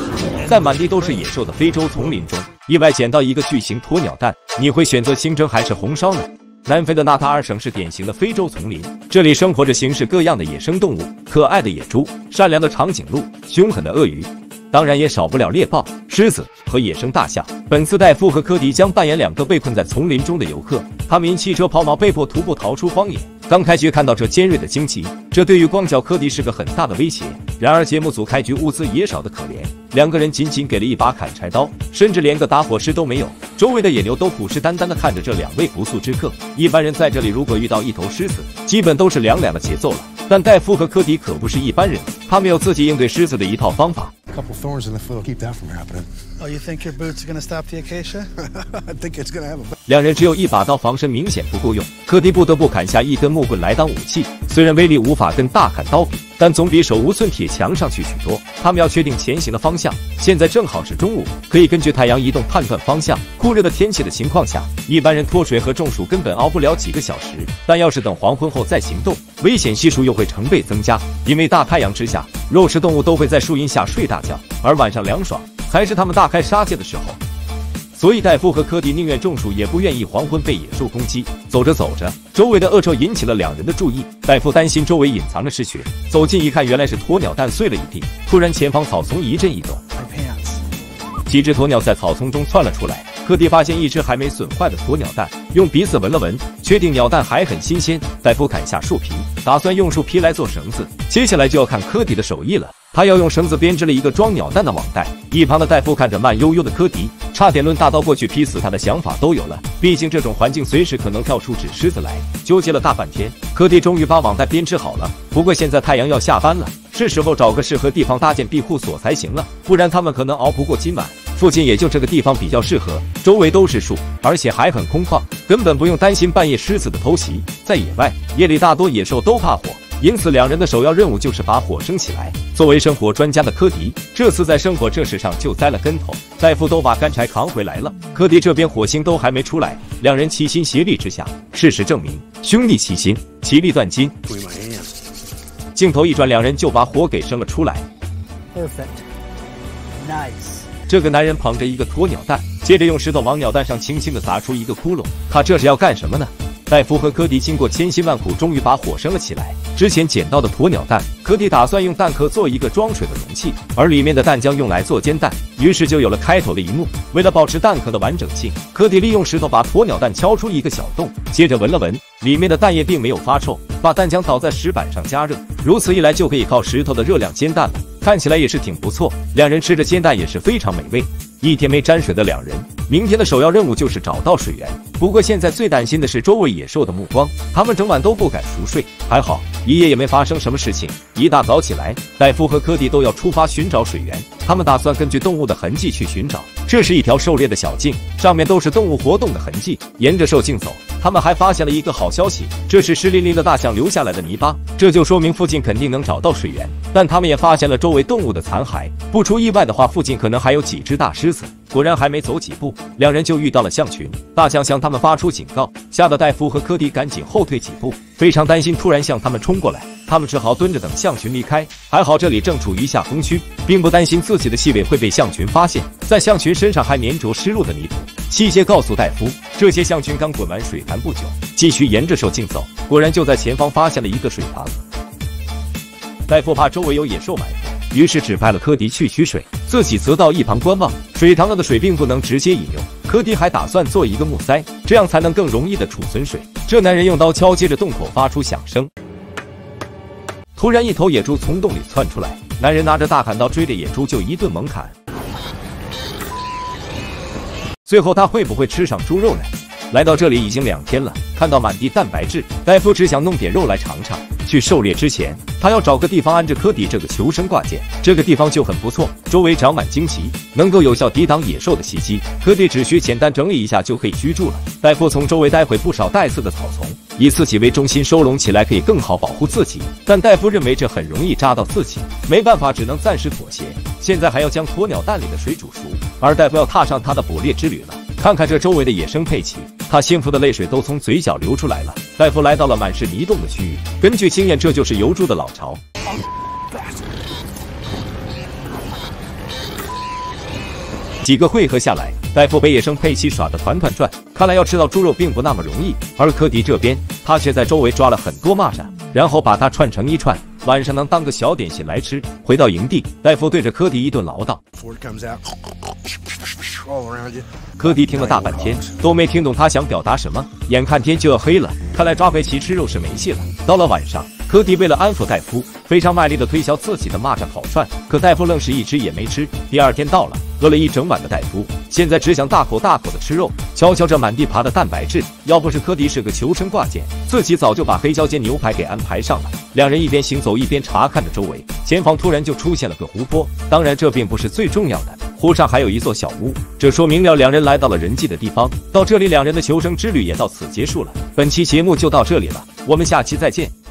在满地都是野兽的非洲丛林中，意外捡到一个巨型鸵鸟蛋，你会选择清蒸还是红烧呢？南非的纳塔尔省是典型的非洲丛林，这里生活着形式各样的野生动物，可爱的野猪、善良的长颈鹿、凶狠的鳄鱼，当然也少不了猎豹、狮子和野生大象。本次戴夫和科迪将扮演2个被困在丛林中的游客，他们因汽车抛锚被迫徒步逃出荒野。刚开局看到这尖锐的荆棘，这对于光脚科迪是个很大的威胁。然而节目组开局物资也少得可怜，2个人仅给了一把砍柴刀，甚至连个打火石都没有。周围的野牛都虎视眈眈地看着这2位不速之客。一般人在这里如果遇到一头狮子，基本都是2两的节奏了。但戴夫和科迪可不是一般人，他们有自己应对狮子的一套方法。 Couple thorns in the foot will keep that from happening. Oh, you think your boots are gonna stop the acacia? I think it's gonna have a. 2人只有一把刀，防身明显不够用，科迪不得不砍下一根木棍来当武器。虽然威力无法跟大砍刀比，但总比手无寸铁强上去许多。他们要确定前行的方向，现在正好是中午，可以根据太阳移动判断方向。酷热的天气的情况下，一般人脱水和中暑根本熬不了几个小时，但要是等黄昏后再行动，危险系数又会成倍增加。因为大太阳之下，肉食动物都会在树荫下睡大觉，而晚上凉爽才是他们大开杀戒的时候。所以戴夫和科迪宁愿中暑也不愿意黄昏被野兽攻击。走着走着，周围的恶臭引起了2人的注意。戴夫担心周围隐藏着尸血，走近一看，原来是鸵鸟蛋碎了一地。突然前方草丛一阵异动，几只鸵鸟在草丛中窜了出来。科迪发现一只还没损坏的鸵鸟蛋，用鼻子闻了闻，确定鸟蛋还很新鲜。戴夫砍下树皮，打算用树皮来做绳子。接下来就要看科迪的手艺了，他要用绳子编织了一个装鸟蛋的网袋。一旁的戴夫看着慢悠悠的科迪，差点抡大刀过去劈死他的想法都有了。毕竟这种环境随时可能跳出纸狮子来。纠结了大半天，科迪终于把网袋编织好了。不过现在太阳要下班了，是时候找个适合地方搭建庇护所才行了，不然他们可能熬不过今晚。附近也就这个地方比较适合，周围都是树，而且还很空旷，根本不用担心半夜狮子的偷袭。在野外，夜里大多野兽都怕火，因此2人的首要任务就是把火生起来。作为生火专家的科迪，这次在生火这事上就栽了跟头。戴夫都把干柴扛回来了，科迪这边火星都还没出来。2人齐心协力之下，事实证明兄弟齐心，其利断金。镜头一转，2人就把火给生了出来。 Perfect. Nice. 这个男人捧着一个鸵鸟蛋，接着用石头往鸟蛋上轻轻地砸出一个窟窿。他这是要干什么呢？戴夫和科迪经过千辛万苦，终于把火生了起来。之前捡到的鸵鸟蛋，科迪打算用蛋壳做一个装水的容器，而里面的蛋浆用来做煎蛋，于是就有了开头的一幕。为了保持蛋壳的完整性，科迪利用石头把鸵鸟蛋敲出一个小洞，接着闻了闻，里面的蛋液并没有发臭，把蛋浆倒在石板上加热，如此一来就可以靠石头的热量煎蛋了。看起来也是挺不错，2人吃着煎蛋也是非常美味。一天没沾水的2人，明天的首要任务就是找到水源。不过现在最担心的是周围野兽的目光，他们整晚都不敢熟睡。还好一夜也没发生什么事情。一大早起来，戴夫和科迪都要出发寻找水源。他们打算根据动物的痕迹去寻找。这是一条狩猎的小径，上面都是动物活动的痕迹。沿着兽径走，他们还发现了一个好消息，这是湿淋淋的大象留下来的泥巴，这就说明附近肯定能找到水源。但他们也发现了周围动物的残骸，不出意外的话，附近可能还有几只大狮子。果然还没走几步，2人就遇到了象群，大象向他们发出警告，吓得戴夫和科迪赶紧后退几步，非常担心突然向他们冲过来。他们只好蹲着等象群离开。还好这里正处于下风区，并不担心自己的气味会被象群发现。在象群身上还粘着湿漉的泥土。细节告诉戴夫，这些象群刚滚完水潭不久。继续沿着兽径走，果然就在前方发现了一个水塘。戴夫怕周围有野兽埋伏，于是指派了科迪去取水，自己则到一旁观望。水塘里的水并不能直接饮用，科迪还打算做一个木塞，这样才能更容易的储存水。这男人用刀敲击着洞口，发出响声。突然一头野猪从洞里窜出来，男人拿着大砍刀追着野猪就一顿猛砍。最后他会不会吃上猪肉呢？来到这里已经2天了，看到满地蛋白质，戴夫只想弄点肉来尝尝。去狩猎之前，他要找个地方安置科迪这个求生挂件。这个地方就很不错，周围长满荆棘，能够有效抵挡野兽的袭击。科迪只需简单整理一下就可以居住了。戴夫从周围带回不少带刺的草丛，以自己为中心收拢起来，可以更好保护自己。但戴夫认为这很容易扎到自己，没办法，只能暂时妥协。现在还要将鸵鸟蛋里的水煮熟，而戴夫要踏上他的捕猎之旅了。看看这周围的野生佩奇，他幸福的泪水都从嘴角流出来了。戴夫来到了满是泥洞的区域，根据经验，这就是游猪的老巢。 几个回合下来，戴夫被野生佩奇耍得团团转，看来要吃到猪肉并不那么容易。而科迪这边，他却在周围抓了很多蚂蚱，然后把它串成一串，晚上能当个小点心来吃。回到营地，戴夫对着科迪一顿唠叨。科迪听了大半天都没听懂他想表达什么，眼看天就要黑了，看来抓佩奇吃肉是没戏了。到了晚上，科迪为了安抚戴夫，非常卖力地推销自己的蚂蚱烤串，可戴夫愣是一只也没吃。第二天到了，饿了一整晚的戴夫，现在只想大口大口的吃肉。瞧瞧这满地爬的蛋白质，要不是科迪是个求生挂件，自己早就把黑椒煎牛排给安排上了。两人一边行走一边查看着周围，前方突然就出现了个湖泊，当然这并不是最重要的，湖上还有一座小屋，这说明了两人来到了人迹的地方。到这里，两人的求生之旅也到此结束了。本期节目就到这里了，我们下期再见。